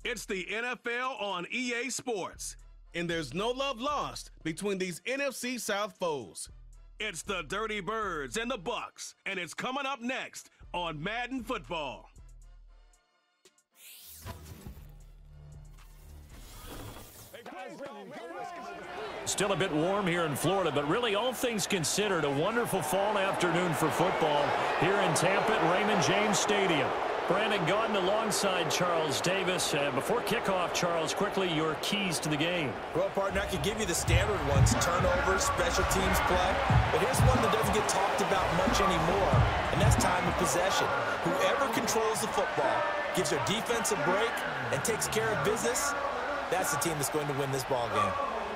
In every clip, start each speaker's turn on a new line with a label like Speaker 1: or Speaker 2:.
Speaker 1: It's the NFL on EA Sports, and there's no love lost between these NFC South foes. It's the Dirty Birds and the Bucks, and it's coming up next on Madden Football.
Speaker 2: Still a bit warm here in Florida, but really all things considered, a wonderful fall afternoon for football here in Tampa at Raymond James Stadium. Brandon Gaudin alongside Charles Davis. Before kickoff, Charles, quickly your keys to the game.
Speaker 3: Well, partner, I could give you the standard ones, turnovers, special teams play, but here's one that doesn't get talked about much anymore, and that's time of possession. Whoever controls the football, gives their defense a break, and takes care of business, that's the team that's going to win this ball game.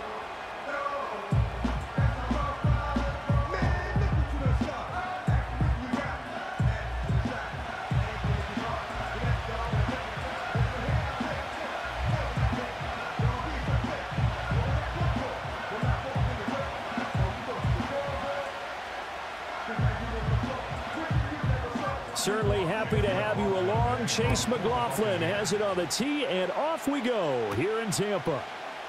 Speaker 2: Certainly happy to have you along. Chase McLaughlin has it on the tee, and off we go here in Tampa.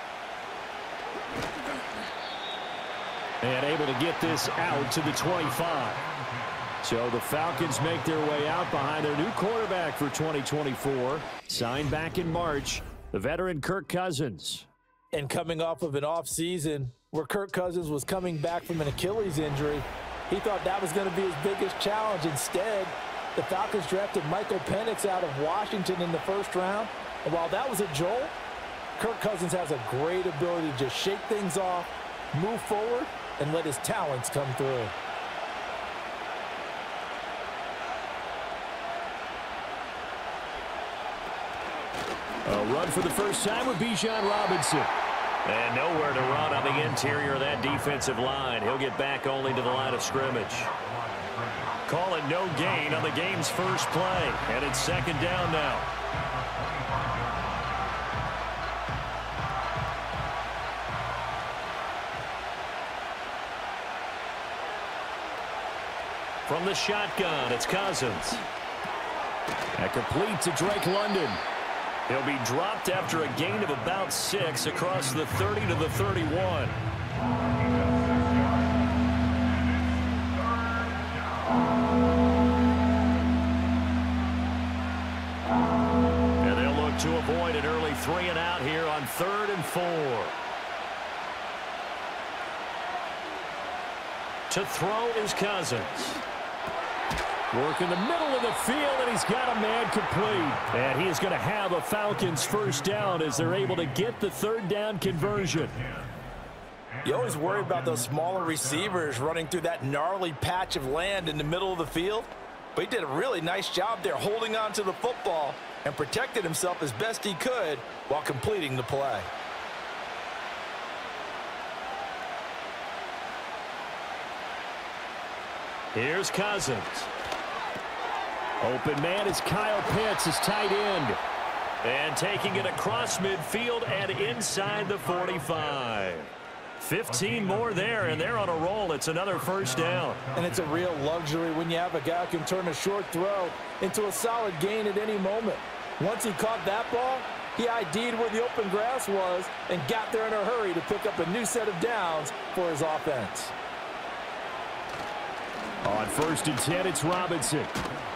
Speaker 2: And able to get this out to the 25. So the Falcons make their way out behind their new quarterback for 2024. Signed back in March, the veteran Kirk Cousins.
Speaker 3: And coming off of an offseason where Kirk Cousins was coming back from an Achilles injury, he thought that was going to be his biggest challenge. Instead, the Falcons drafted Michael Penix out of Washington in the first round. And while that was a jolt, Kirk Cousins has a great ability to just shake things off, move forward, and let his talents come through.
Speaker 2: A run for the first time with Bijan Robinson. And nowhere to run on the interior of that defensive line. He'll get back only to the line of scrimmage. Call it no gain on the game's first play. And it's second down now. From the shotgun, it's Cousins. And complete to Drake London. He'll be dropped after a gain of about 6 across the 30 to the 31. And they'll look to avoid an early 3 and out here on 3rd and 4. To throw is Cousins. Work in the middle of the field, and he's got a man complete. And he is going to have a Falcons first down as they're able to get the third down conversion.
Speaker 3: You always worry about those smaller receivers running through that gnarly patch of land in the middle of the field. But he did a really nice job there holding on to the football and protected himself as best he could while completing the play.
Speaker 2: Here's Cousins. Open man is Kyle Pitts, his tight end. And taking it across midfield and inside the 45. 15 more there, and they're on a roll. It's another first down.
Speaker 3: And it's a real luxury when you have a guy who can turn a short throw into a solid gain at any moment. Once he caught that ball, he ID'd where the open grass was and got there in a hurry to pick up a new set of downs for his offense.
Speaker 2: On 1st and 10, it's Robinson.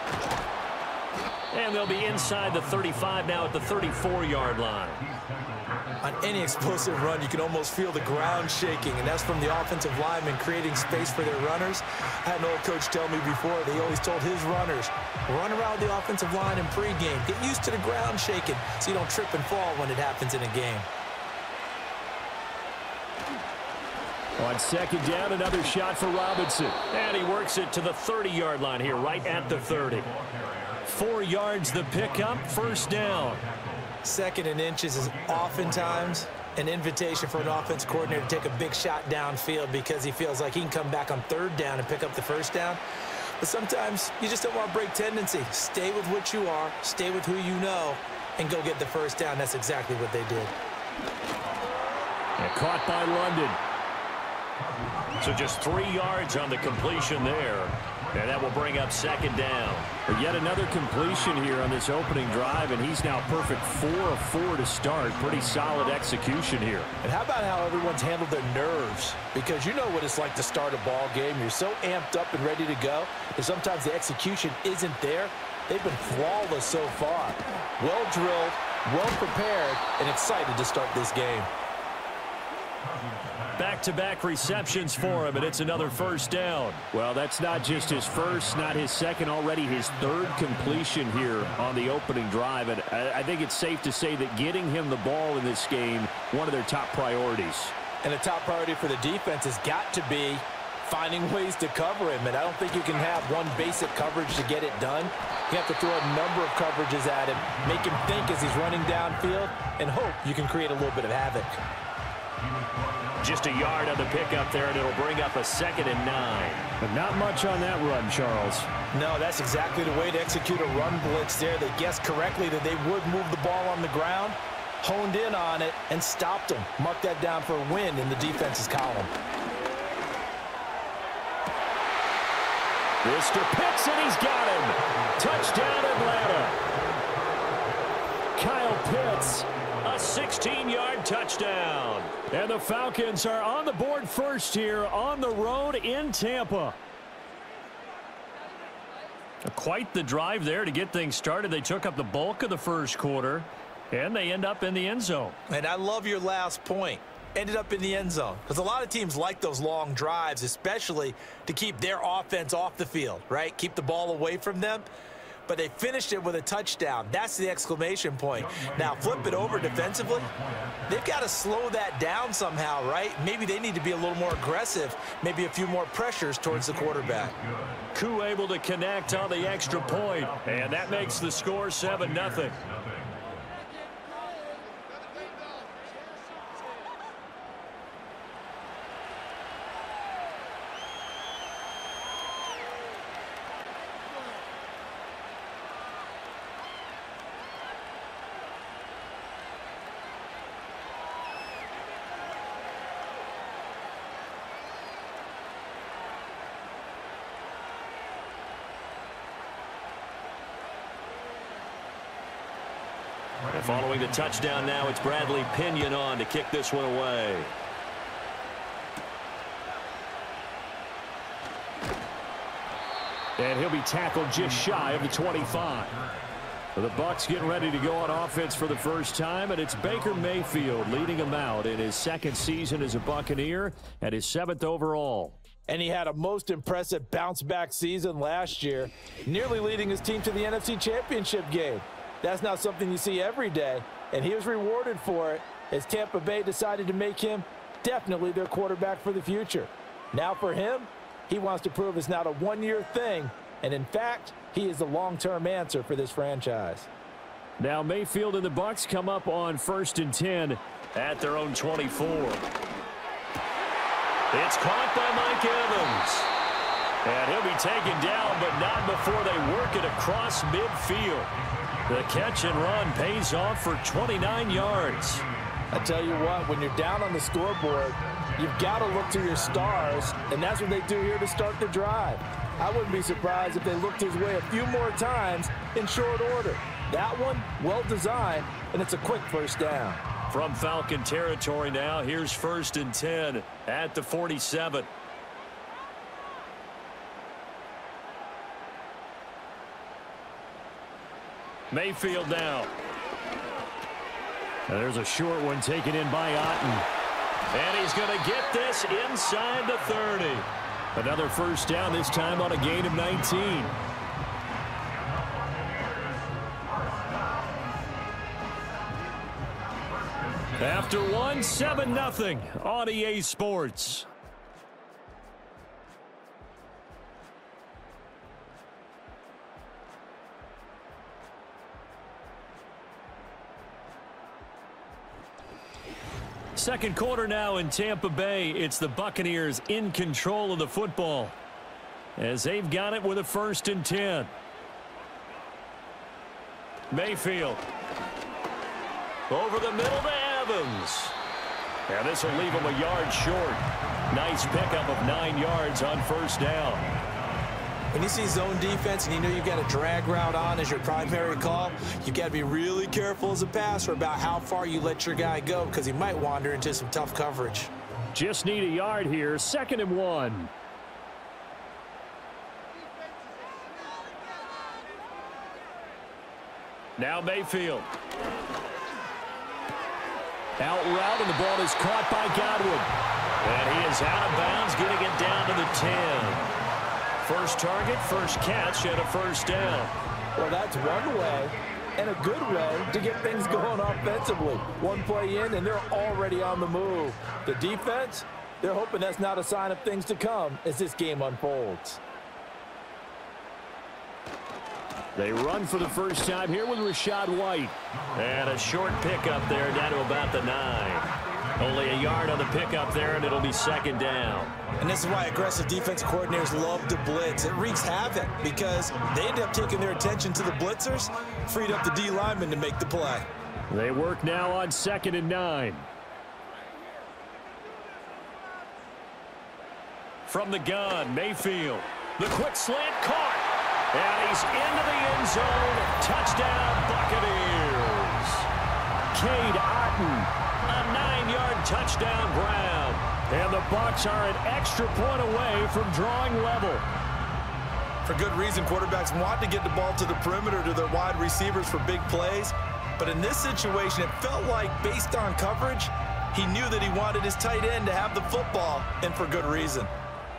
Speaker 2: And they'll be inside the 35 now at the 34-yard line.
Speaker 3: On any explosive run, you can almost feel the ground shaking, and that's from the offensive linemen creating space for their runners. I had an old coach tell me before, they always told his runners, run around the offensive line in pregame. Get used to the ground shaking so you don't trip and fall when it happens in a game.
Speaker 2: On 2nd down, another shot for Robinson. And he works it to the 30-yard line here, right at the 30. 4 yards the pickup, first down.
Speaker 3: 2nd and inches is oftentimes an invitation for an offense coordinator to take a big shot downfield because he feels like he can come back on 3rd down and pick up the first down. But sometimes you just don't want to break tendency. Stay with what you are, stay with who you know, and go get the first down. That's exactly what they did.
Speaker 2: And caught by London. So just 3 yards on the completion there. And that will bring up second down.
Speaker 4: But yet another completion here on this opening drive, and he's now perfect 4 of 4 to start. Pretty solid execution here.
Speaker 3: And how about how everyone's handled their nerves? Because you know what it's like to start a ball game. You're so amped up and ready to go, and sometimes the execution isn't there. They've been flawless so far. Well drilled, well prepared, and excited to start this game.
Speaker 2: Back-to-back receptions for him, and it's another first down.
Speaker 4: Well, that's not just his first, not his second, already his third completion here on the opening drive. And I think it's safe to say that getting him the ball in this game, one of their top priorities.
Speaker 3: And the top priority for the defense has got to be finding ways to cover him. And I don't think you can have one basic coverage to get it done. You have to throw a number of coverages at him, make him think as he's running downfield, and hope you can create a little bit of havoc.
Speaker 2: Just a yard on the pickup there, and it'll bring up a 2nd and 9.
Speaker 4: But not much on that run, Charles.
Speaker 3: No, that's exactly the way to execute a run blitz there. They guessed correctly that they would move the ball on the ground, honed in on it, and stopped them. Mark that down for a win in the defense's column.
Speaker 2: Mr. Pitts, and he's got him. Touchdown, Atlanta. Kyle Pitts, a 16-yard touchdown.
Speaker 4: And the Falcons are on the board first here on the road in Tampa.
Speaker 2: Quite the drive there to get things started. They took up the bulk of the first quarter, and they end up in the end zone.
Speaker 3: And I love your last point. Ended up in the end zone. Because a lot of teams like those long drives, especially to keep their offense off the field, right? Keep the ball away from them. But they finished it with a touchdown. That's the exclamation point. Now, flip it over defensively. They've got to slow that down somehow, right? Maybe they need to be a little more aggressive, maybe a few more pressures towards the quarterback.
Speaker 2: Koo able to connect on the extra point, and that makes the score 7-0. And following the touchdown now, it's Bradley Pinion on to kick this one away.
Speaker 4: And he'll be tackled just shy of the 25. The Bucs getting ready to go on offense for the first time, and it's Baker Mayfield leading them out in his second season as a Buccaneer and his 7th overall.
Speaker 3: And he had a most impressive bounce-back season last year, nearly leading his team to the NFC Championship game. That's not something you see every day, and he was rewarded for it as Tampa Bay decided to make him definitely their quarterback for the future. Now for him, he wants to prove it's not a one-year thing, and in fact, he is the long-term answer for this franchise.
Speaker 4: Now Mayfield and the Bucs come up on 1st and 10
Speaker 2: at their own 24. It's caught by Mike Evans. And he'll be taken down, but not before they work it across midfield. The catch and run pays off for 29 yards.
Speaker 3: I tell you what, when you're down on the scoreboard, you've got to look to your stars, and that's what they do here to start the drive. I wouldn't be surprised if they looked his way a few more times in short order. That one, well designed, and it's a quick first down.
Speaker 2: From Falcon territory now, here's 1st and 10 at the 47. Mayfield now.
Speaker 4: And there's a short one taken in by Otten.
Speaker 2: And he's going to get this inside the 30.
Speaker 4: Another first down, this time on a gain of 19.
Speaker 2: After one, 7-0 on EA Sports. Second quarter now in Tampa Bay. It's the Buccaneers in control of the football as they've got it with a 1st and 10. Mayfield over the middle to Evans. And this will leave him a yard short. Nice pickup of 9 yards on 1st down.
Speaker 3: When you see zone defense and you know you've got a drag route on as your primary call, you've got to be really careful as a passer about how far you let your guy go because he might wander into some tough coverage.
Speaker 4: Just need a yard here. 2nd and 1. Now Mayfield. Out route, and the ball is caught by Godwin. And he is out of bounds, getting it down to the 10. First target, first catch, and a first down.
Speaker 3: Well, that's one way, and a good way, to get things going offensively. One play in, and they're already on the move. The defense, they're hoping that's not a sign of things to come as this game unfolds.
Speaker 4: They run for the first time here with Rachaad White.
Speaker 2: And a short pickup there down to about the 9. Only a yard on the pickup there, and it'll be 2nd down.
Speaker 3: And this is why aggressive defense coordinators love to blitz. It wreaks havoc because they end up taking their attention to the blitzers, freed up the D lineman to make the play.
Speaker 4: They work now on 2nd and 9. From the gun, Mayfield. The quick slant caught. And he's into the end zone. Touchdown, Buccaneers. Cade Otton, a 9-yard touchdown grab. And the Bucs are an extra point away from drawing level.
Speaker 3: For good reason, quarterbacks want to get the ball to the perimeter to their wide receivers for big plays. But in this situation, it felt like, based on coverage, he knew that he wanted his tight end to have the football, and for good reason.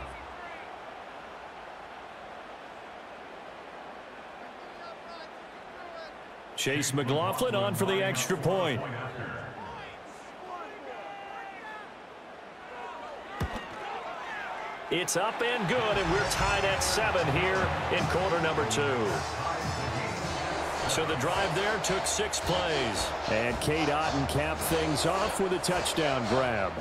Speaker 4: Chase McLaughlin on for the extra point.
Speaker 2: It's up and good, and we're tied at 7 here in quarter number 2. So the drive there took 6 plays.
Speaker 4: And Cade Otton capped things off with a touchdown grab.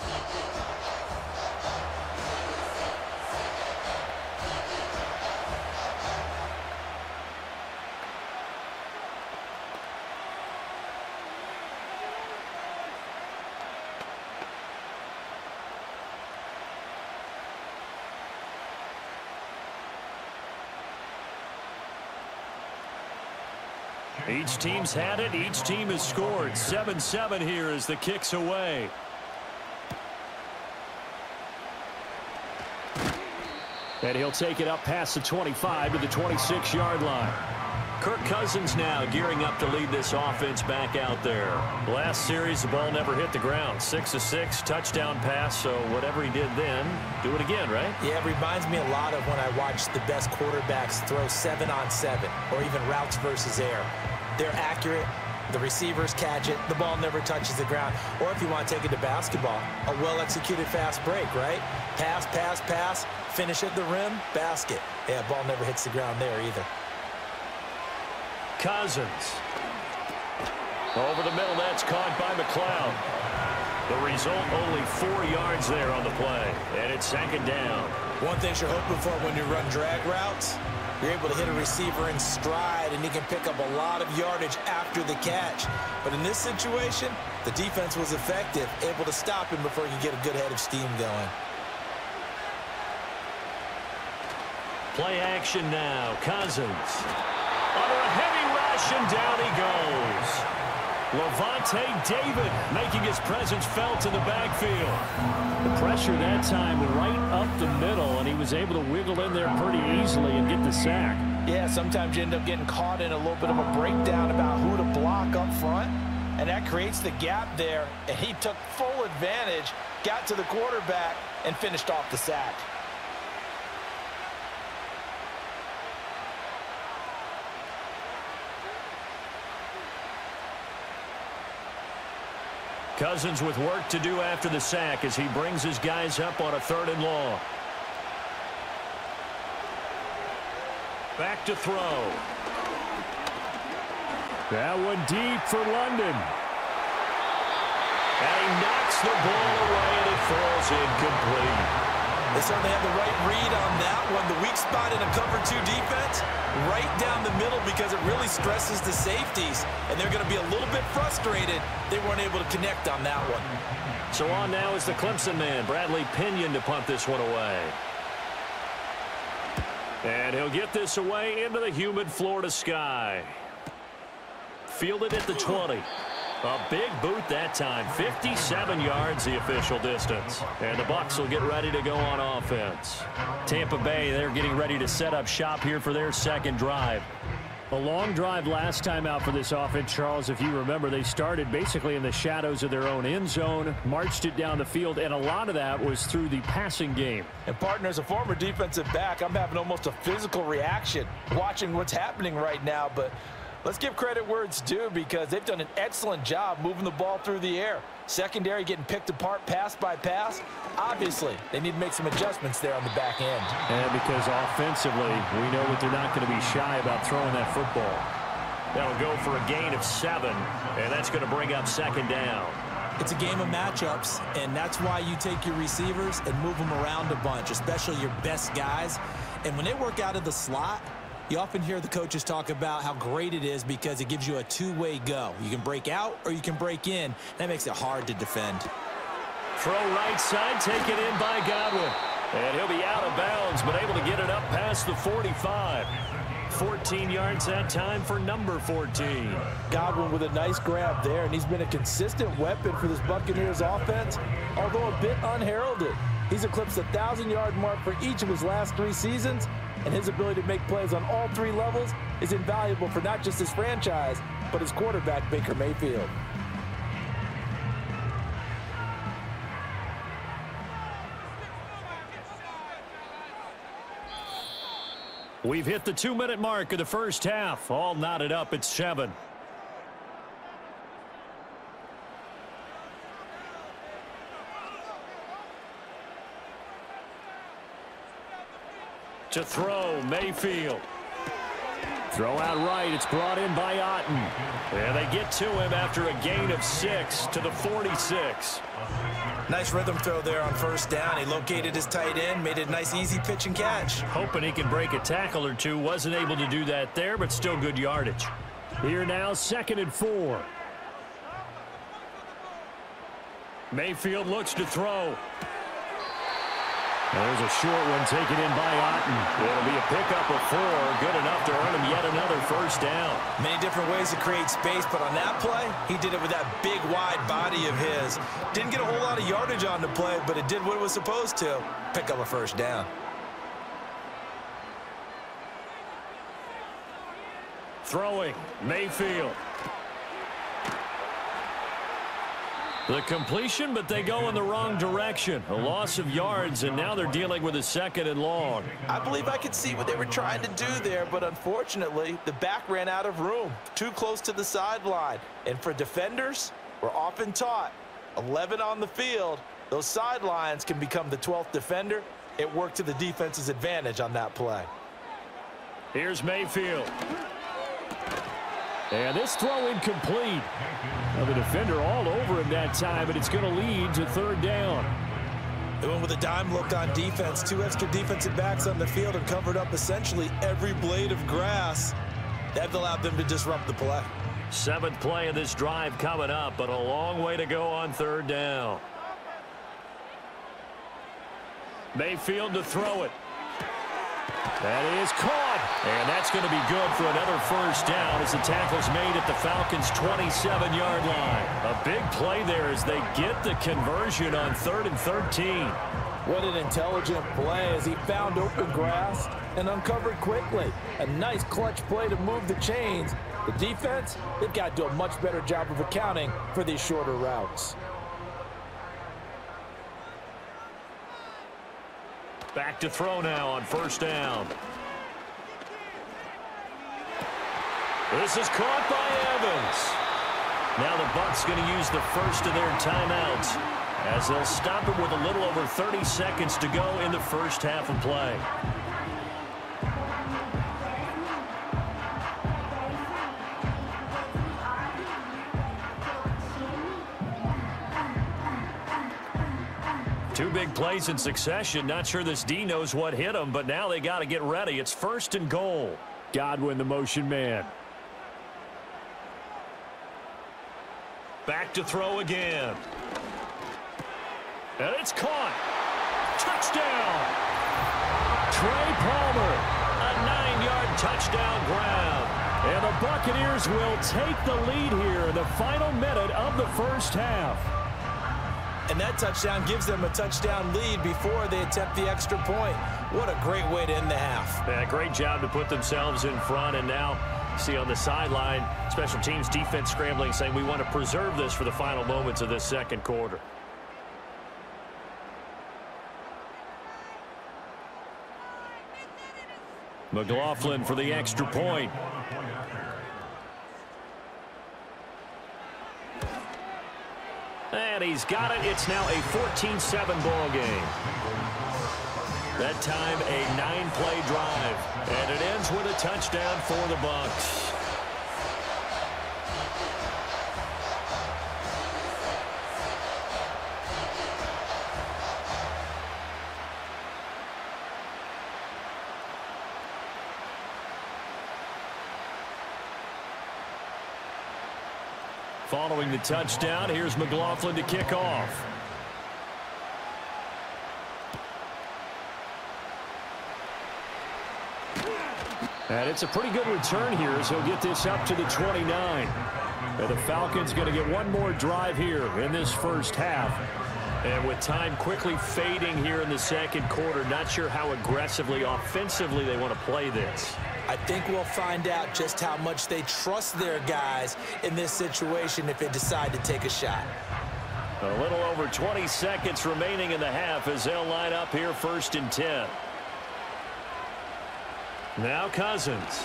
Speaker 4: Each team's had it. Each team has scored. 7-7 here as the kick's away. And he'll take it up past the 25 to the 26-yard line.
Speaker 2: Kirk Cousins now gearing up to lead this offense back out there. Last series, the ball never hit the ground. 6 of 6, touchdown pass, so whatever he did then, do it again, right?
Speaker 3: Yeah, it reminds me a lot of when I watched the best quarterbacks throw 7-on-7 or even routes versus air. They're accurate. The receivers catch it. The ball never touches the ground. Or if you want to take it to basketball, a well-executed fast break, right? Pass, pass, pass, finish at the rim, basket. Yeah, ball never hits the ground there either.
Speaker 2: Cousins. Over the middle, that's caught by McLeod. The result, only 4 yards there on the play. And it's 2nd down.
Speaker 3: One thing you're hoping for when you run drag routes, you're able to hit a receiver in stride, and he can pick up a lot of yardage after the catch. But in this situation, the defense was effective, able to stop him before he could get a good head of steam going.
Speaker 2: Play action now. Cousins. Under a heavy rush, and down he goes. Lavonte David making his presence felt in the backfield.
Speaker 4: The pressure that time right up the middle, and he was able to wiggle in there pretty easily and get the sack.
Speaker 3: Yeah, sometimes you end up getting caught in a little bit of a breakdown about who to block up front, and that creates the gap there, and he took full advantage, got to the quarterback, and finished off the sack.
Speaker 2: Cousins with work to do after the sack as he brings his guys up on a 3rd and long. Back to throw.
Speaker 4: That one deep for London.
Speaker 2: And he knocks the ball away, and it falls incomplete.
Speaker 3: They certainly have the right read on that one. The weak spot in a cover 2 defense, right down the middle, because it really stresses the safeties. And they're going to be a little bit frustrated they weren't able to connect on that one.
Speaker 2: So on now is the Clemson man, Bradley Pinion, to punt this one away. And he'll get this away into the humid Florida sky. Fielded at the 20. A big boot that time. 57 yards the official distance. And the Bucs will get ready to go on offense. Tampa Bay, they're getting ready to set up shop here for their second drive.
Speaker 4: A long drive last time out for this offense, Charles. If you remember, they started basically in the shadows of their own end zone, marched it down the field, and a lot of that was through the passing game.
Speaker 3: And partner, as a former defensive back, I'm having almost a physical reaction watching what's happening right now. But let's give credit where it's due, because they've done an excellent job moving the ball through the air. Secondary getting picked apart pass by pass. Obviously, they need to make some adjustments there on the back end.
Speaker 4: And because offensively, we know that they're not going to be shy about throwing that football.
Speaker 2: That'll go for a gain of 7, and that's going to bring up second down.
Speaker 5: It's a game of matchups, and that's why you take your receivers and move them around a bunch, especially your best guys. And when they work out of the slot, you often hear the coaches talk about how great it is because it gives you a two-way go. You can break out or you can break in. That makes it hard to defend.
Speaker 2: Throw right side, taken in by Godwin. And he'll be out of bounds, but able to get it up past the 45. 14 yards that time for number 14.
Speaker 3: Godwin with a nice grab there, and he's been a consistent weapon for this Buccaneers offense, although a bit unheralded. He's eclipsed the 1,000-yard mark for each of his last 3 seasons, and his ability to make plays on all 3 levels is invaluable for not just his franchise, but his quarterback, Baker Mayfield.
Speaker 2: We've hit the 2-minute mark of the first half. All knotted up at 7. To throw, Mayfield. Throw out right. It's brought in by Otten. And they get to him after a gain of 6 to the 46.
Speaker 5: Nice rhythm throw there on first down. He located his tight end, made it a nice, easy pitch and catch.
Speaker 2: Hoping he can break a tackle or two. Wasn't able to do that there, but still good yardage.
Speaker 4: Here now, 2nd and 4.
Speaker 2: Mayfield looks to throw.
Speaker 4: There's a short one taken in by Otten.
Speaker 2: It'll be a pickup of 4. Good enough to earn him yet another first down.
Speaker 5: Many different ways to create space, but on that play, he did it with that big, wide body of his. Didn't get a whole lot of yardage on the play, but it did what it was supposed to. Pick up a first down.
Speaker 2: Throwing, Mayfield. The completion, but they go in the wrong direction. A loss of yards, and now they're dealing with a 2nd and long.
Speaker 3: I believe I could see what they were trying to do there, but unfortunately, the back ran out of room. Too close to the sideline. And for defenders, we're often taught, 11 on the field, those sidelines can become the 12th defender. It worked to the defense's advantage on that play.
Speaker 2: Here's Mayfield.
Speaker 4: And this throw incomplete. Now the defender all over him that time, and it's going to lead to 3rd down.
Speaker 5: They went with a dime look on defense. 2 extra defensive backs on the field and covered up essentially every blade of grass. That allowed them to disrupt the play.
Speaker 2: 7th play of this drive coming up, but a long way to go on 3rd down. Mayfield to throw it. That is caught, and that's going to be good for another first down as the tackle's made at the Falcons' 27-yard line. A big play there as they get the conversion on 3rd and 13.
Speaker 3: What an intelligent play as he found open grass and uncovered quickly. A nice clutch play to move the chains. The defense, they've got to do a much better job of accounting for these shorter routes.
Speaker 2: Back to throw now on first down. This is caught by Evans. Now the Bucs going to use the first of their timeouts as they'll stop it with a little over 30 seconds to go in the first half of play. Two big plays in succession. Not sure this D knows what hit him, but now they got to get ready. It's 1st and goal.
Speaker 4: Godwin, the motion man.
Speaker 2: Back to throw again. And it's caught. Touchdown.
Speaker 4: Trey Palmer, touchdown grab. And the Buccaneers will take the lead here in the final minute of the first half.
Speaker 5: And that touchdown gives them a touchdown lead before they attempt the extra point. What a great way to end the half.
Speaker 4: Yeah, great job to put themselves in front. And now, see on the sideline, special teams defense scrambling, saying we want to preserve this for the final moments of this second quarter. McLaughlin for the extra point. And he's got it. It's now a 14-7 ball game. That time a 9-play drive. And it ends with a touchdown for the Bucs. Following the touchdown, here's McLaughlin to kick off. And it's a pretty good return here as he'll get this up to the 29. And the Falcons going to get one more drive here in this first half. And with time quickly fading here in the second quarter, not sure how aggressively, offensively they want to play this.
Speaker 5: I think we'll find out just how much they trust their guys in this situation if they decide to take a shot.
Speaker 4: A little over 20 seconds remaining in the half as they'll line up here 1st and 10. Now Cousins.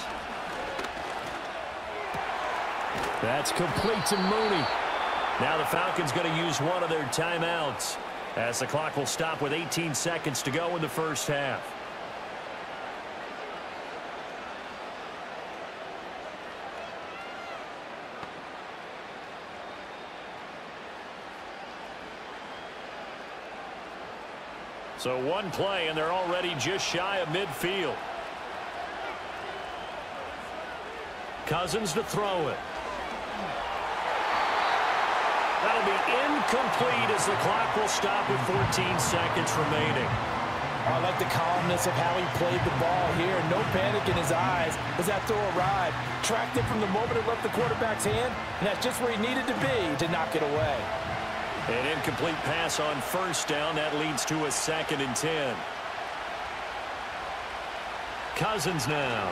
Speaker 4: That's complete to Mooney. Now the Falcons going to use one of their timeouts as the clock will stop with 18 seconds to go in the first half. So one play, and they're already just shy of midfield. Cousins to throw it. That'll be incomplete as the clock will stop with 14 seconds remaining.
Speaker 5: I like the calmness of how he played the ball here. No panic in his eyes as that throw arrived. Tracked it from the moment it left the quarterback's hand, and that's just where he needed to be to knock it away.
Speaker 4: An incomplete pass on 1st down. That leads to a 2nd and 10. Cousins now.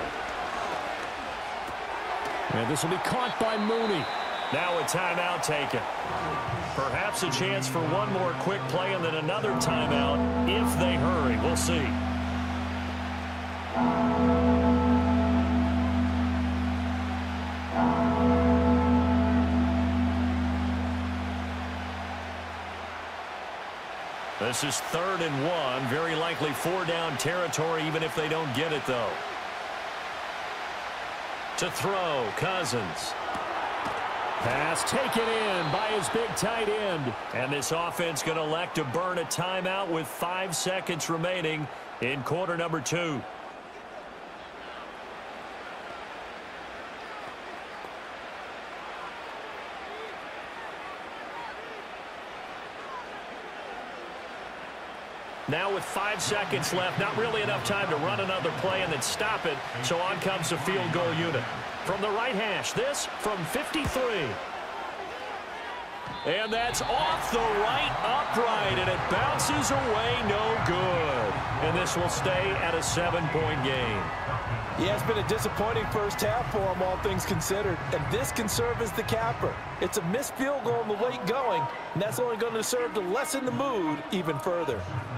Speaker 4: And this will be caught by Mooney. Now a timeout taken. Perhaps a chance for one more quick play and then another timeout if they hurry. We'll see. This is 3rd and 1. Very likely 4-down territory even if they don't get it, though. To throw, Cousins. Pass taken in by his big tight end. And this offense going to elect to burn a timeout with 5 seconds remaining in quarter number 2. Now with 5 seconds left, not really enough time to run another play and then stop it. So on comes the field goal unit. From the right hash, this from 53. And that's off the right upright, and it bounces away no good. And this will stay at a 7-point game.
Speaker 5: Yeah, it's been a disappointing first half for him, all things considered. And this can serve as the capper. It's a missed field goal in the late going, and that's only going to serve to lessen the mood even further.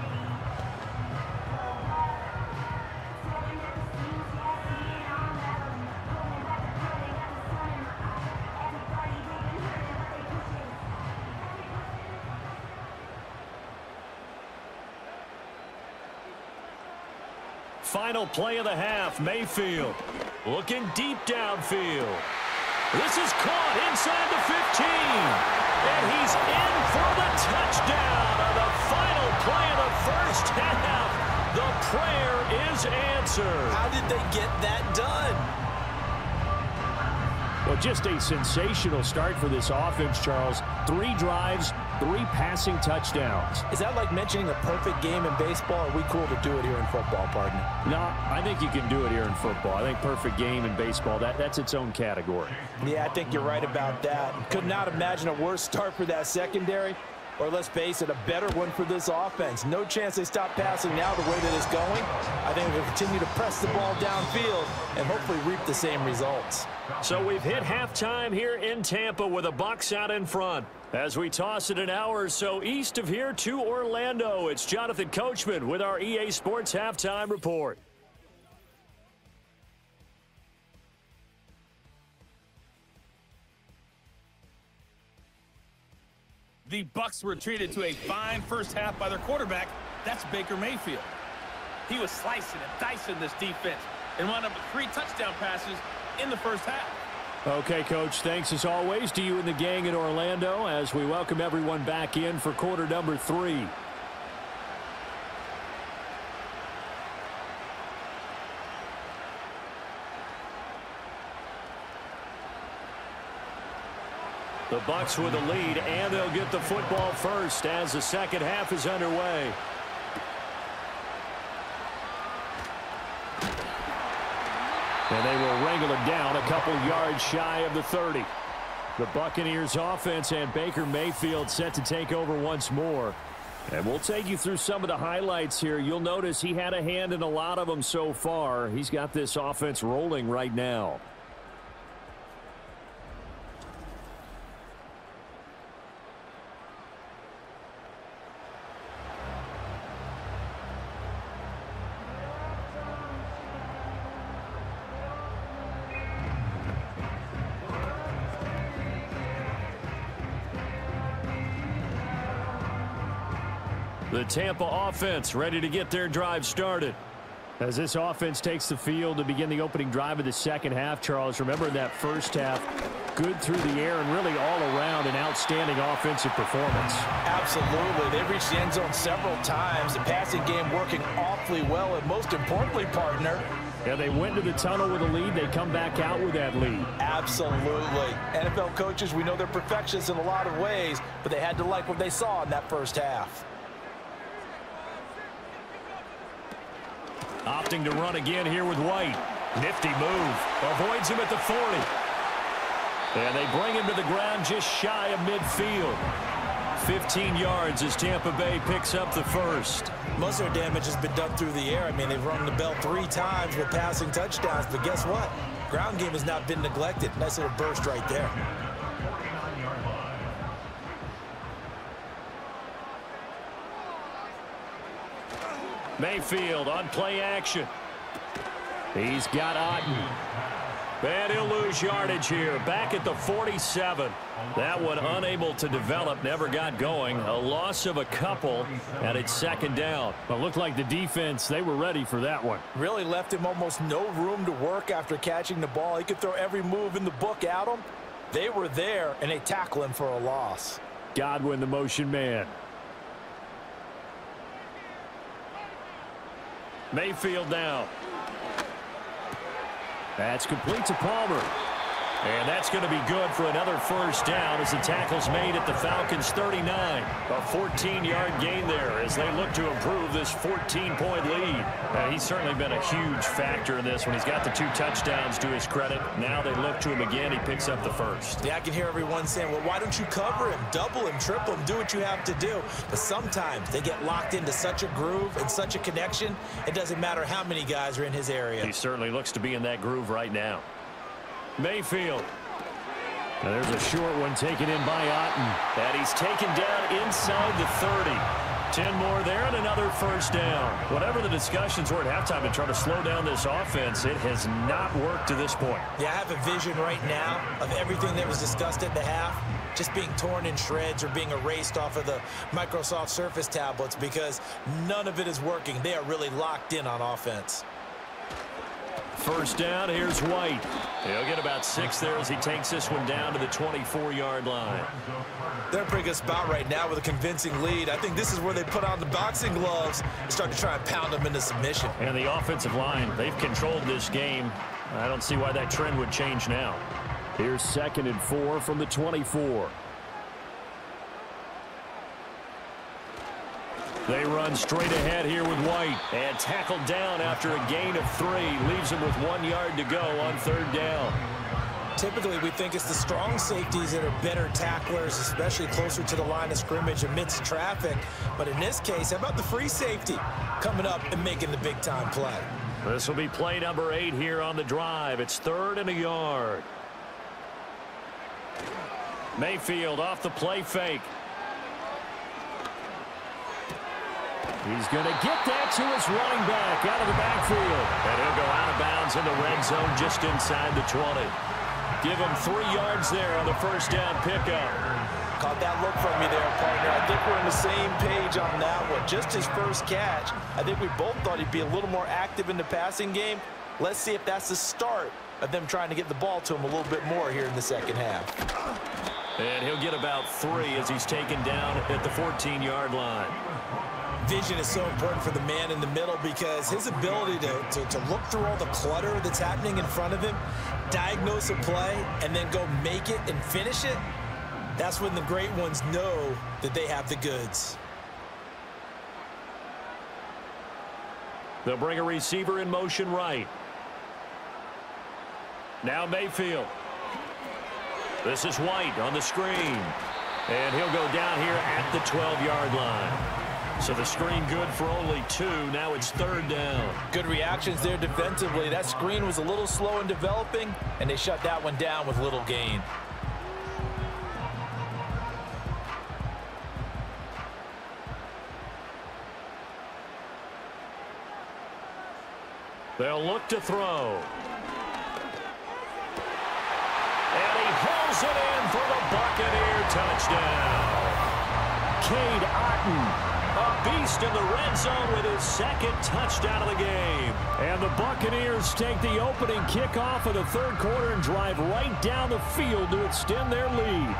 Speaker 4: Final play of the half, Mayfield looking deep downfield. This is caught inside the 15. And he's in for the touchdown on the final play of the first half. The prayer is answered.
Speaker 5: How did they get that done?
Speaker 4: Well, just a sensational start for this offense, Charles. 3 drives, 3 passing touchdowns.
Speaker 3: Is that like mentioning a perfect game in baseball? Or are we cool to do it here in football, partner?
Speaker 4: No, I think you can do it here in football. I think perfect game in baseball, that's its own category.
Speaker 3: Yeah, I think you're right about that. Could not imagine a worse start for that secondary. Or let's face it, a better one for this offense. No chance they stop passing now the way that it's going. I think they'll continue to press the ball downfield and hopefully reap the same results.
Speaker 4: So we've hit halftime here in Tampa with the Bucs out in front. As we toss it an hour or so east of here to Orlando, it's Jonathan Coachman with our EA Sports Halftime Report.
Speaker 6: The Bucs were treated to a fine first half by their quarterback. That's Baker Mayfield. He was slicing and dicing this defense and wound up with 3 touchdown passes in the first half.
Speaker 4: Okay, Coach, thanks as always to you and the gang in Orlando as we welcome everyone back in for quarter number 3. The Bucs with a lead, and they'll get the football first as the second half is underway. And they will wrangle it down a couple yards shy of the 30. The Buccaneers offense and Baker Mayfield set to take over once more. And we'll take you through some of the highlights here. You'll notice he had a hand in a lot of them so far. He's got this offense rolling right now. The Tampa offense ready to get their drive started. As this offense takes the field to begin the opening drive of the second half, Charles, remember in that first half, good through the air and really all around an outstanding offensive performance.
Speaker 3: Absolutely. They reached the end zone several times. The passing game working awfully well, and most importantly, partner,
Speaker 4: yeah, they went to the tunnel with a lead. They come back out with that lead.
Speaker 3: Absolutely. NFL coaches, we know they're perfectionists in a lot of ways, but they had to like what they saw in that first half.
Speaker 4: Opting to run again here with White. Nifty move. Avoids him at the 40. And they bring him to the ground just shy of midfield. 15 yards as Tampa Bay picks up the first.
Speaker 3: Most of their damage has been done through the air. I mean, they've rung the bell 3 times with passing touchdowns, but guess what? Ground game has not been neglected. Nice little burst right there.
Speaker 4: Mayfield on play action. He's got Otten. And he'll lose yardage here. Back at the 47. That one unable to develop, never got going. A loss of a couple, and it's second down. It looked like the defense, they were ready for that one.
Speaker 3: Really left him almost no room to work after catching the ball. He could throw every move in the book at him. They were there, and they tackle him for a loss.
Speaker 4: Godwin, the motion man. Mayfield down. That's complete to Palmer. And that's going to be good for another first down as the tackle's made at the Falcons' 39. A 14-yard gain there as they look to improve this 14-point lead. He's certainly been a huge factor in this when he's got the 2 touchdowns to his credit. Now they look to him again. He picks up the first.
Speaker 3: Yeah, I can hear everyone saying, well, why don't you cover him, double him, triple him, do what you have to do. But sometimes they get locked into such a groove and such a connection, it doesn't matter how many guys are in his area.
Speaker 4: He certainly looks to be in that groove right now. Mayfield. Now there's a short one taken in by Otten. And he's taken down inside the 30. 10 more there and another first down. Whatever the discussions were at halftime to try to slow down this offense, it has not worked to this point.
Speaker 3: Yeah, I have a vision right now of everything that was discussed at the half just being torn in shreds or being erased off of the Microsoft Surface tablets because none of it is working. They are really locked in on offense.
Speaker 4: First down, here's White. He'll get about 6 there as he takes this one down to the 24-yard line.
Speaker 3: They're in a pretty good spot right now with a convincing lead. I think this is where they put on the boxing gloves and start to try and pound them into submission.
Speaker 4: And the offensive line, they've controlled this game. I don't see why that trend would change now. Here's 2nd and 4 from the 24. They run straight ahead here with White. And tackled down after a gain of 3. Leaves him with 1 yard to go on 3rd down.
Speaker 5: Typically, we think it's the strong safeties that are better tacklers, especially closer to the line of scrimmage amidst traffic. But in this case, how about the free safety coming up and making the big-time play?
Speaker 4: This will be play number 8 here on the drive. It's 3rd and a yard. Mayfield off the play fake. He's going to get that to his running back out of the backfield. And he'll go out of bounds in the red zone just inside the 20. Give him 3 yards there on the first down pickup.
Speaker 5: Caught that look from you there, partner. I think we're on the same page on that one. Just his first catch. I think we both thought he'd be a little more active in the passing game. Let's see if that's the start of them trying to get the ball to him a little bit more here in the second half.
Speaker 4: And he'll get about 3 as he's taken down at the 14-yard line.
Speaker 5: Vision is so important for the man in the middle because his ability to look through all the clutter that's happening in front of him, diagnose a play, and then go make it and finish it, that's when the great ones know that they have the goods.
Speaker 4: They'll bring a receiver in motion right. Now Mayfield. This is White on the screen. And he'll go down here at the 12-yard line. So the screen good for only 2. Now it's 3rd down.
Speaker 5: Good reactions there defensively. That screen was a little slow in developing, and they shut that one down with little gain.
Speaker 4: They'll look to throw. And he pulls it in for the Buccaneer touchdown. Cade Otton, a beast in the red zone with his 2nd touchdown of the game. And the Buccaneers take the opening kickoff of the 3rd quarter and drive right down the field to extend their lead.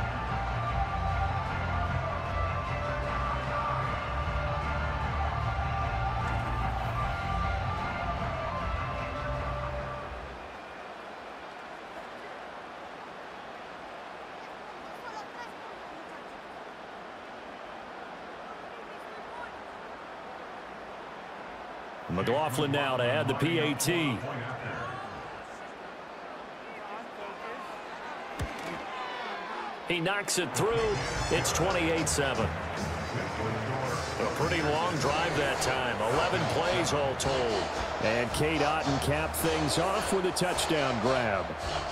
Speaker 4: McLaughlin now to add the PAT. He knocks it through. It's 28-7. A pretty long drive that time. 11 plays all told. And Cade Otton capped things off with a touchdown grab.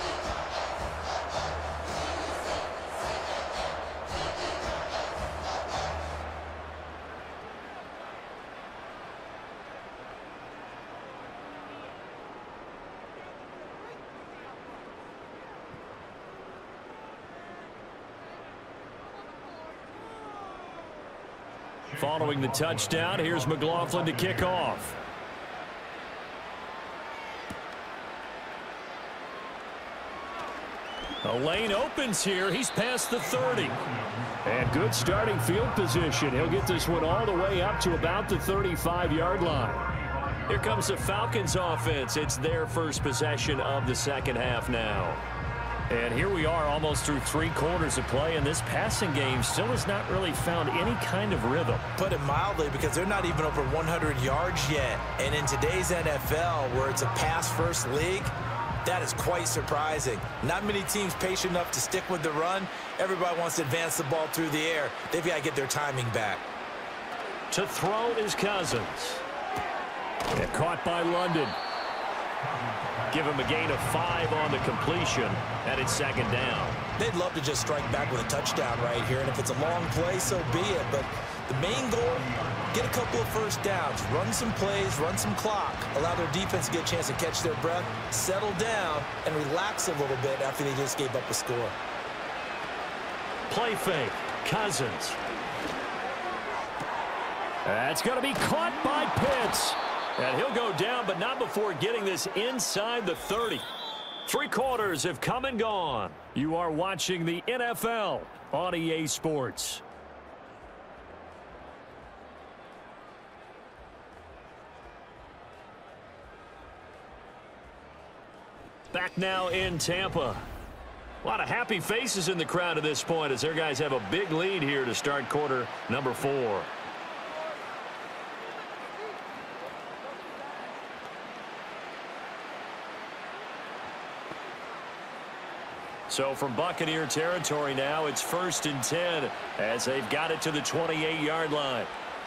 Speaker 4: Following the touchdown, here's McLaughlin to kick off. A lane opens here. He's past the 30. And good starting field position. He'll get this one all the way up to about the 35-yard line. Here comes the Falcons offense. It's their first possession of the second half now. And here we are almost through 3 quarters of play, and this passing game still has not really found any kind of rhythm.
Speaker 5: Put it mildly, because they're not even over 100 yards yet. And in today's NFL, where it's a pass-first league, that is quite surprising. Not many teams patient enough to stick with the run. Everybody wants to advance the ball through the air. They've got to get their timing back.
Speaker 4: To throw is Cousins. And caught by London. Give him a gain of 5 on the completion, and it's 2nd down.
Speaker 5: They'd love to just strike back with a touchdown right here, and if it's a long play, so be it. But the main goal, get a couple of first downs, run some plays, run some clock, allow their defense to get a chance to catch their breath, settle down, and relax a little bit after they just gave up a score.
Speaker 4: Play fake, Cousins. That's going to be caught by Pitts. And he'll go down, but not before getting this inside the 30. 3 quarters have come and gone. You are watching the NFL on EA Sports. Back now in Tampa. A lot of happy faces in the crowd at this point as their guys have a big lead here to start quarter number 4. So from Buccaneer territory now, it's 1st and 10 as they've got it to the 28-yard line.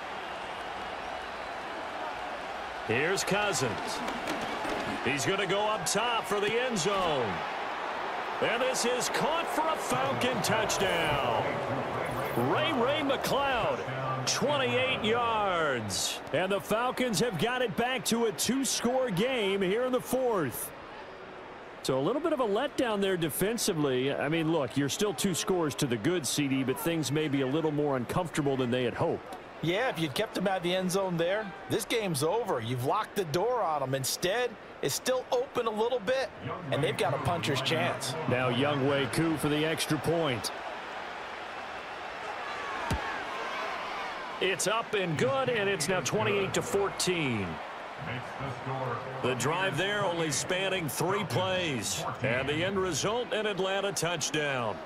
Speaker 4: Here's Cousins. He's going to go up top for the end zone. And this is caught for a Falcon touchdown. Ray McCloud, 28 yards. And the Falcons have got it back to a 2-score game here in the 4th. So a little bit of a letdown there defensively. I mean, look, you're still 2 scores to the good, CD, but things may be a little more uncomfortable than they had hoped.
Speaker 3: Yeah, if you'd kept them out of the end zone there, this game's over. You've locked the door on them. Instead, it's still open a little bit, and they've got a puncher's chance.
Speaker 4: Now Younghoe Koo for the extra point. It's up and good, and it's now 28-14. The drive there only spanning 3 plays, and the end result, an Atlanta touchdown.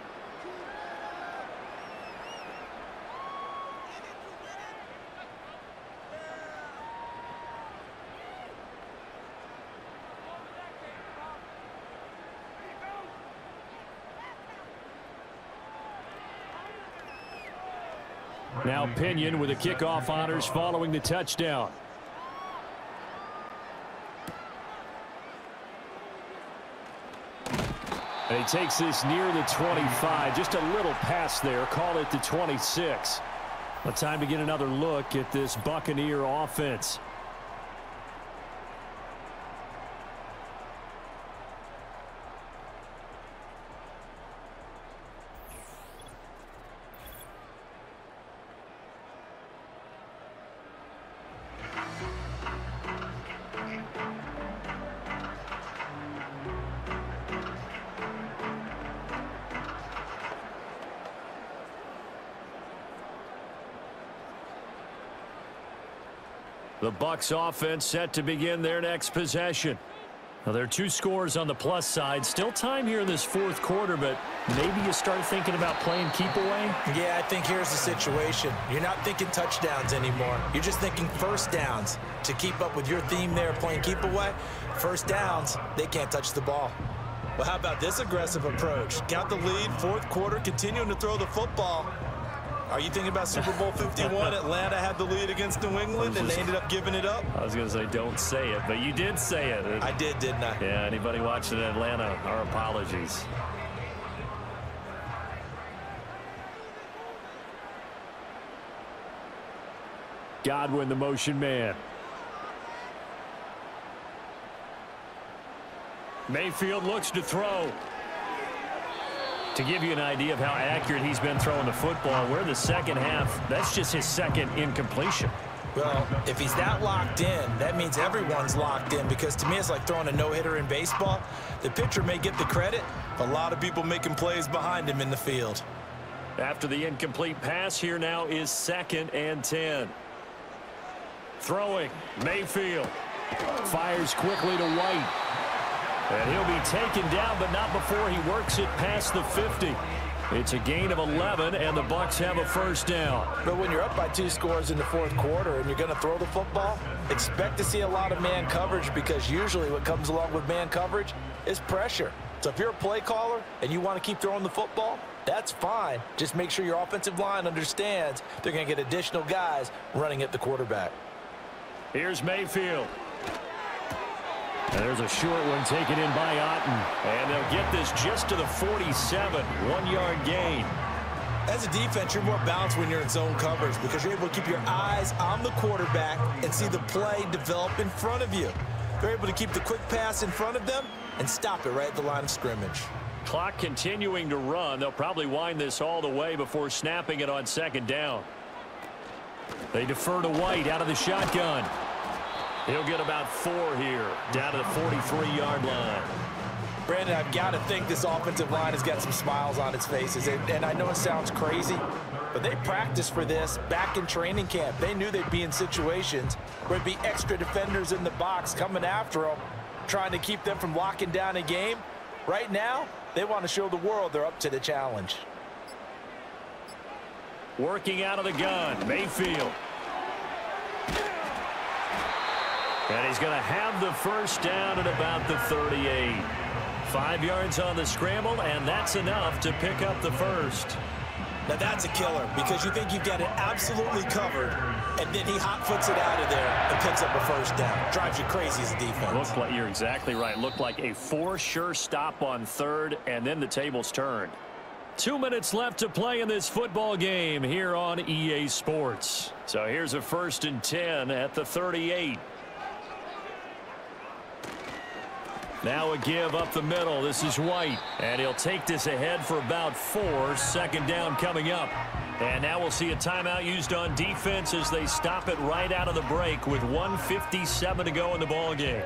Speaker 4: Now Pinion with the kickoff honors following the touchdown. And he takes this near the 25. Just a little pass there. Call it the 26. Well, time to get another look at this Buccaneer offense. The Bucs offense set to begin their next possession. Now, there are 2 scores on the plus side. Still time here in this 4th quarter, but maybe you start thinking about playing keep away?
Speaker 5: Yeah, I think here's the situation. You're not thinking touchdowns anymore. You're just thinking first downs. To keep up with your theme there, playing keep away, first downs, they can't touch the ball. Well, how about this aggressive approach? Got the lead, 4th quarter, continuing to throw the football. Are you thinking about Super Bowl 51? Atlanta had the lead against New England, and they ended up giving it up?
Speaker 4: I was going to say don't say it, but you did say it.
Speaker 5: I did, didn't I?
Speaker 4: Yeah, anybody watching Atlanta, our apologies. Godwin, the motion man. Mayfield looks to throw. To give you an idea of how accurate he's been throwing the football, we're in the second half. That's just his 2nd incompletion.
Speaker 5: Well, if he's that locked in, that means everyone's locked in, because to me it's like throwing a no-hitter in baseball. The pitcher may get the credit, but a lot of people making plays behind him in the field.
Speaker 4: After the incomplete pass, here now is 2nd and 10. Throwing, Mayfield. Fires quickly to White. And he'll be taken down, but not before he works it past the 50. It's a gain of 11, and the Bucs have a first down.
Speaker 3: But when you're up by 2 scores in the 4th quarter and you're going to throw the football, expect to see a lot of man coverage, because usually what comes along with man coverage is pressure. So if you're a play caller and you want to keep throwing the football, that's fine. Just make sure your offensive line understands they're going to get additional guys running at the quarterback.
Speaker 4: Here's Mayfield. And there's a short one taken in by Otten. And they'll get this just to the 47. 1-yard gain.
Speaker 5: As a defense, you're more balanced when you're in zone coverage, because you're able to keep your eyes on the quarterback and see the play develop in front of you. They're able to keep the quick pass in front of them and stop it right at the line of scrimmage.
Speaker 4: Clock continuing to run. They'll probably wind this all the way before snapping it on 2nd down. They defer to White out of the shotgun. He'll get about 4 here, down to the 43-yard line.
Speaker 3: Brandon, I've got to think this offensive line has got some smiles on its faces. And I know it sounds crazy, but they practiced for this back in training camp. They knew they'd be in situations where there'd be extra defenders in the box coming after them, trying to keep them from locking down a game. Right now, They want to show the world they're up to the challenge.
Speaker 4: Working out of the gun, Mayfield. And he's going to have the first down at about the 38. 5 yards on the scramble, and that's enough to pick up the first.
Speaker 5: Now that's a killer because you think you've got it absolutely covered, and then he hot-foots it out of there and picks up a first down. Drives you crazy as a defense.
Speaker 4: Looked like, you're exactly right. Looked like a for-sure stop on third, and then the tables turned. 2 minutes left to play in this football game here on EA Sports. So here's a 1st and 10 at the 38. Now a give up the middle. This is White. And he'll take this ahead for about 4. 2nd down coming up. And now we'll see a timeout used on defense as they stop it right out of the break with 1:57 to go in the ball game.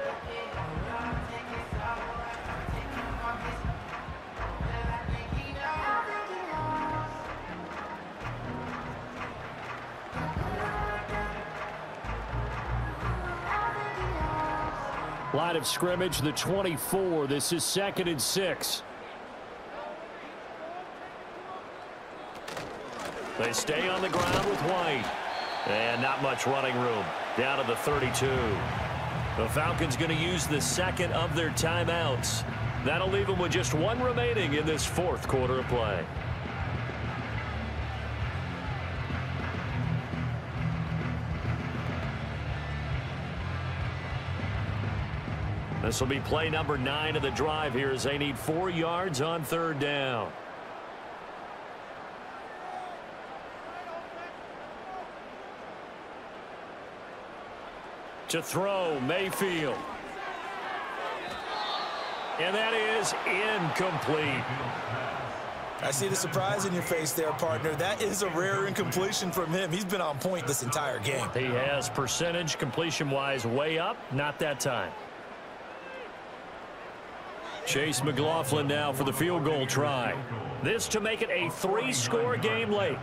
Speaker 4: Line of scrimmage, the 24. This is 2nd and 6. They stay on the ground with White. And not much running room. Down to the 32. The Falcons going to use the 2nd of their timeouts. That'll leave them with just 1 remaining in this 4th quarter of play. This will be play number 9 of the drive here as they need 4 yards on 3rd down. To throw, Mayfield. And that is incomplete.
Speaker 5: I see the surprise in your face there, partner. That is a rare incompletion from him. He's been on point this entire game.
Speaker 4: He has percentage completion-wise way up. Not that time. Chase McLaughlin now for the field goal try. This to make it a 3-score game late.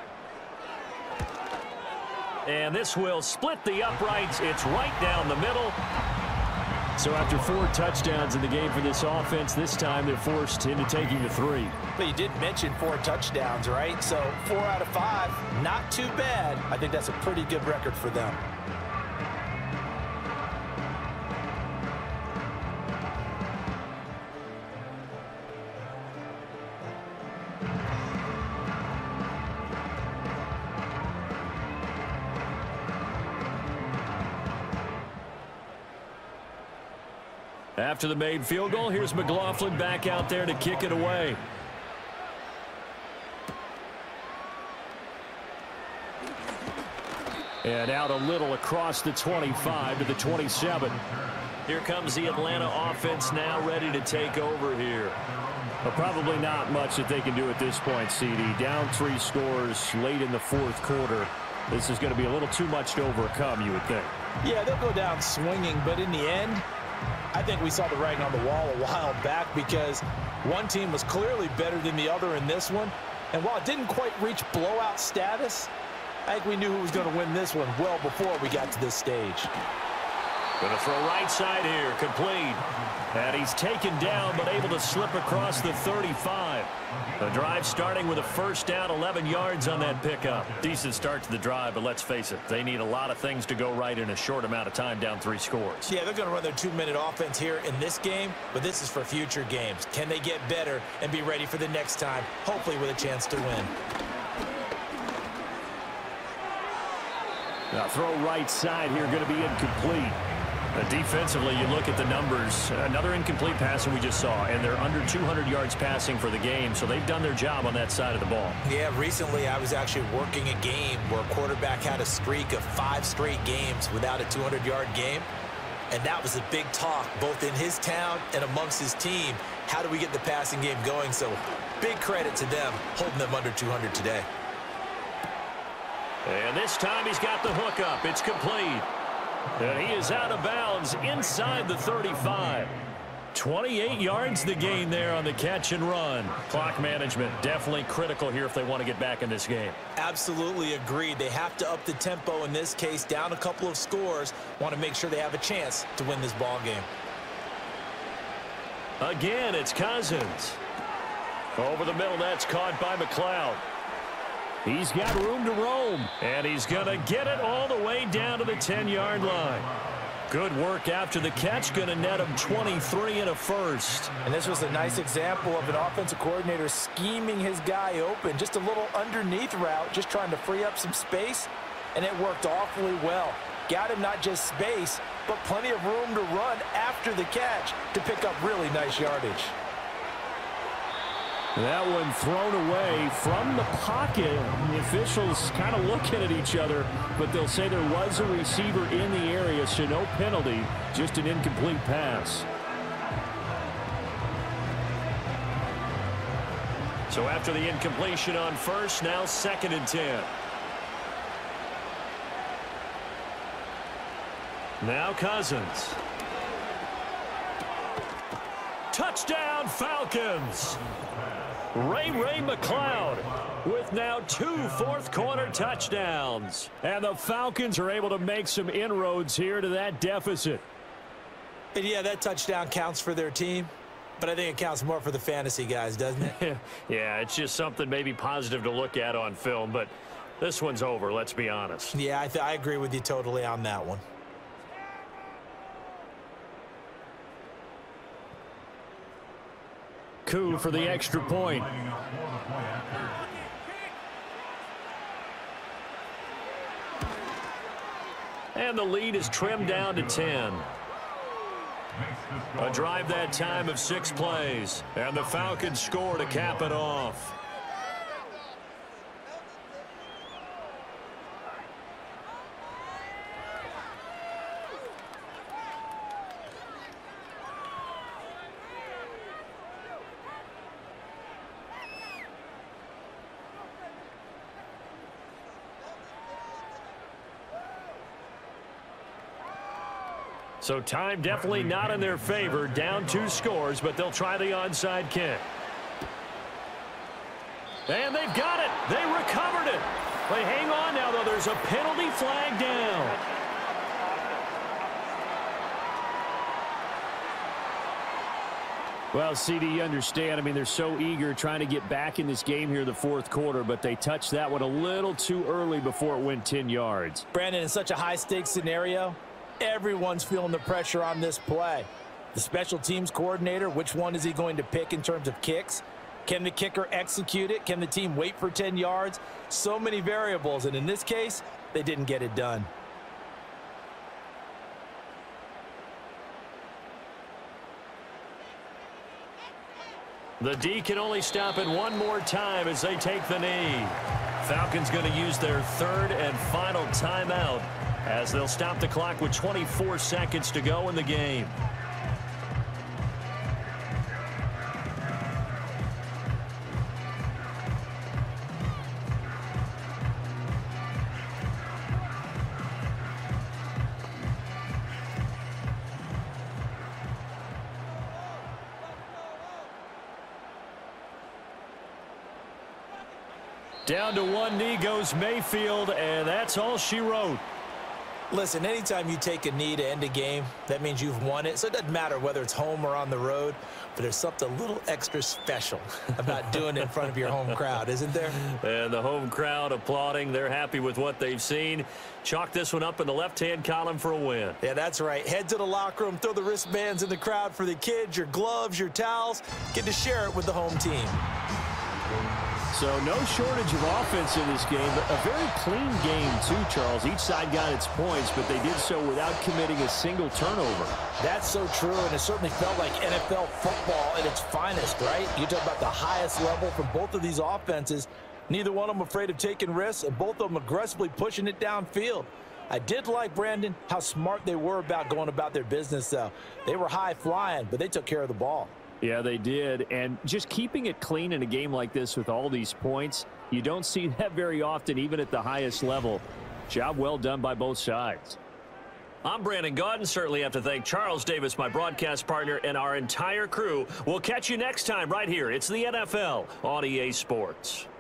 Speaker 4: And this will split the uprights. It's right down the middle. So after 4 touchdowns in the game for this offense, this time they're forced into taking the 3.
Speaker 3: But you did mention 4 touchdowns, right? So 4 out of 5, not too bad. I think that's a pretty good record for them.
Speaker 4: After the made field goal, here's McLaughlin back out there to kick it away. And out a little across the 25 to the 27. Here comes the Atlanta offense now ready to take over here. But probably not much that they can do at this point, CD. Down 3 scores late in the 4th quarter. This is going to be a little too much to overcome, you would think.
Speaker 5: Yeah, they'll go down swinging, but in the end, I think we saw the writing on the wall a while back because one team was clearly better than the other in this one. And while it didn't quite reach blowout status, I think we knew who was going to win this one well before we got to this stage.
Speaker 4: Going to throw right side here, complete. And he's taken down but able to slip across the 35. The drive starting with a 1st down, 11 yards on that pickup. Decent start to the drive, but let's face it, they need a lot of things to go right in a short amount of time, down 3 scores.
Speaker 5: Yeah, they're going to run their 2-minute offense here in this game, but this is for future games. Can they get better and be ready for the next time, hopefully with a chance to win?
Speaker 4: Now throw right side here, going to be incomplete. Defensively, you look at the numbers. Another incomplete passing we just saw, and they're under 200 yards passing for the game, so they've done their job on that side of the ball.
Speaker 5: Yeah, recently I was actually working a game where a quarterback had a streak of 5 straight games without a 200-yard game, and that was a big talk both in his town and amongst his team. How do we get the passing game going? So big credit to them holding them under 200 today.
Speaker 4: And this time he's got the hook up. It's complete. And he is out of bounds inside the 35. 28 yards the gain there on the catch and run. Clock management definitely critical here if they want to get back in this game.
Speaker 5: Absolutely agreed. They have to up the tempo in this case, down a couple of scores. Want to make sure they have a chance to win this ball game.
Speaker 4: Again, it's Cousins. Over the middle, that's caught by McLeod. He's got room to roam, and he's going to get it all the way down to the 10-yard line. Good work after the catch, going to net him 23 and a first.
Speaker 3: And this was a nice example of an offensive coordinator scheming his guy open. Just a little underneath route, just trying to free up some space, and it worked awfully well. Got him not just space, but plenty of room to run after the catch to pick up really nice yardage.
Speaker 4: That one thrown away from the pocket. The officials kind of looking at each other, but they'll say there was a receiver in the area, so no penalty, just an incomplete pass. So after the incompletion on first, now 2nd and 10. Now Cousins. Touchdown Falcons! Ray McLeod with now 2 fourth-quarter touchdowns. And the Falcons are able to make some inroads here to that deficit.
Speaker 5: And yeah, that touchdown counts for their team, but I think it counts more for the fantasy guys, doesn't it?
Speaker 4: Yeah, it's just something maybe positive to look at on film, but this one's over, let's be honest.
Speaker 5: Yeah, I agree with you totally on that one.
Speaker 4: Coup for the extra point. And the lead is trimmed down to 10. A drive that time of 6 plays. And the Falcons score to cap it off. So time definitely not in their favor. Down 2 scores, but they'll try the onside kick. And they've got it. They recovered it. They hang on now, though. There's a penalty flag down. Well, CD, you understand. I mean, they're so eager trying to get back in this game here in the 4th quarter, but they touched that one a little too early before it went 10 yards.
Speaker 3: Brandon, in such a high-stakes scenario, everyone's feeling the pressure on this play. The special teams coordinator, which one is he going to pick in terms of kicks? Can the kicker execute it? Can the team wait for 10 yards? So many variables, and in this case, they didn't get it done.
Speaker 4: The D can only stop it one more time as they take the knee. Falcons going to use their 3rd and final timeout as they'll stop the clock with 24 seconds to go in the game. Down to one knee goes Mayfield, and that's all she wrote.
Speaker 5: Listen, anytime you take a knee to end a game, that means you've won it. So it doesn't matter whether it's home or on the road, but there's something a little extra special about doing it in front of your home crowd, isn't there?
Speaker 4: And the home crowd applauding. They're happy with what they've seen. Chalk this one up in the left-hand column for a win.
Speaker 5: Yeah, that's right. Head to the locker room, throw the wristbands in the crowd for the kids, your gloves, your towels. Get to share it with the home team.
Speaker 4: So no shortage of offense in this game, but a very clean game too, Charles. Each side got its points, but they did so without committing a single turnover.
Speaker 3: That's so true, and it certainly felt like NFL football at its finest, right? You talk about the highest level from both of these offenses. Neither one of them afraid of taking risks, and both of them aggressively pushing it downfield. I did like, Brandon, how smart they were about going about their business, though. They were high-flying, but they took care of the ball.
Speaker 4: Yeah, they did. And just keeping it clean in a game like this with all these points, you don't see that very often, even at the highest level. Job well done by both sides. I'm Brandon Gaudin. Certainly have to thank Charles Davis, my broadcast partner, and our entire crew. We'll catch you next time right here. It's the NFL on EA Sports.